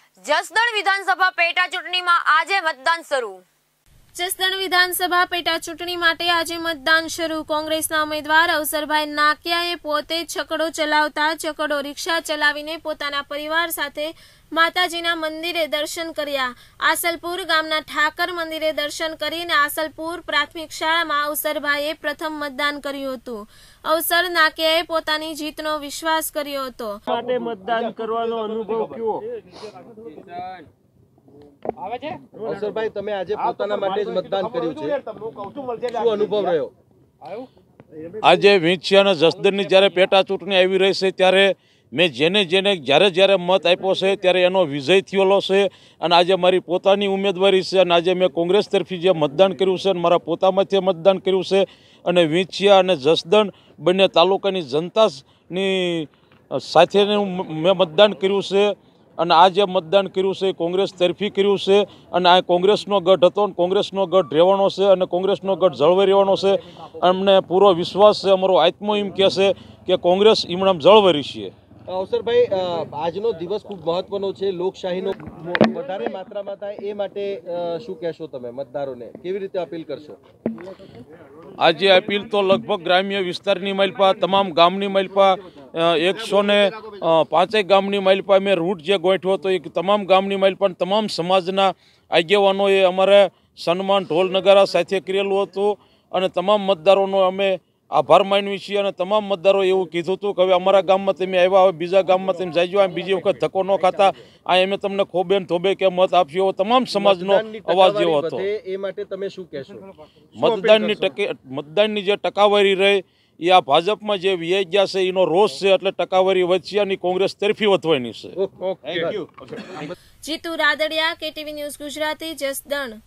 જસદણ વિધાનસભા પેટા ચૂંટણીમાં આજે મતદાન શરૂ। જસદણ વિધાનસભા પેટા ચૂંટણી માટે આજે મતદાન શરૂ। કોંગ્રેસના ઉમેદવાર અવસરભાઈ નાકિયાએ પોતે છકડો ચલાવતા છકડો રિક્ષા ચલાવીને પોતાના પરિવાર સાથે માતાજીના મંદિરે દર્શન કર્યા। આસલપુર ગામના ઠાકર મંદિરે દર્શન કરીને આસલપુર પ્રાથમિક શાળામાં અવસરભાઈએ પ્રથમ મતદાન કર્યું હતું। અવસર નાકિયાએ પોતાની જીતનો વિશ્વાસ કર્યો હતો। માટે મતદાન કરવાનો અનુભવ કેવો આવે છે? અવસરભાઈ, તમે આજે પોતાના માટે જ મતદાન કર્યું છે, શું અનુભવ રહ્યો? આજે વિંછિયા અને જસદણની જ્યારે પેટા ચૂંટણી આવી રહી છે ત્યારે મેં જેને જ્યારે મત આપ્યો છે ત્યારે એનો વિજય થયેલો છે અને આજે મારી પોતાની ઉમેદવારી છે અને આજે મેં કોંગ્રેસ તરફી જે મતદાન કર્યું છે અને મારા પોતામાંથી મતદાન કર્યું છે અને વિંછિયા અને જસદણ બંને તાલુકાની જનતાની સાથે મેં મતદાન કર્યું છે અને આ જે મતદાન કર્યું છે કોંગ્રેસ તરફી કર્યું છે અને આ કોંગ્રેસનો ગઢ હતો અને કોંગ્રેસનો ગઢ રહેવાનો છે અને કોંગ્રેસનો ગઢ જળવાઈ રહેવાનો છે। અમને પૂરો વિશ્વાસ છે, અમારો આત્મો એમ કહે છે કે કોંગ્રેસ ઈમણામ જળવાઈ છે। અવસરભાઈ, આજનો દિવસ ખૂબ મહત્વનો છે, લોકશાહીનો વધારે માત્રામાં થાય એ માટે શું કહેશો તમે મતદારોને, કેવી રીતે અપીલ કરશો? આજે અપીલ તો લગભગ ગ્રામ્ય વિસ્તારની માલપા તમામ ગામની માલપા 105 ગામની માલપા મેં રૂટ જે ગોઠવ્યો હતો એ તમામ ગામની માલપા તમામ સમાજના આગેવાનોએ અમારે સન્માન ઢોલ નગારા સાથે કરેલું હતું અને તમામ મતદારોનો અમે આભાર માનવી છીએ અને તમામ મતદારો એવું કીધું હતું કે હવે અમારા ગામમાં તમે આવ્યા, હવે બીજા ગામમાં તમે જાજો, બીજી વખત ધક્કો ન ખાતા, આ અમે તમને ખોબે થોબે કે મત આપ્યો, તમામ સમાજનો અવાજ એવો હતો। એ માટે તમે શું કહેશો? મતદાનની જે ટકાવારી રહી એ આ ભાજપમાં જે વીઆઈ ગયા છે એનો રોષ છે, એટલે ટકાવારી વધશે અને કોંગ્રેસ તરફી વધવાની છે। Jitu Radadiya, KTV news Gujarati, Jasdan.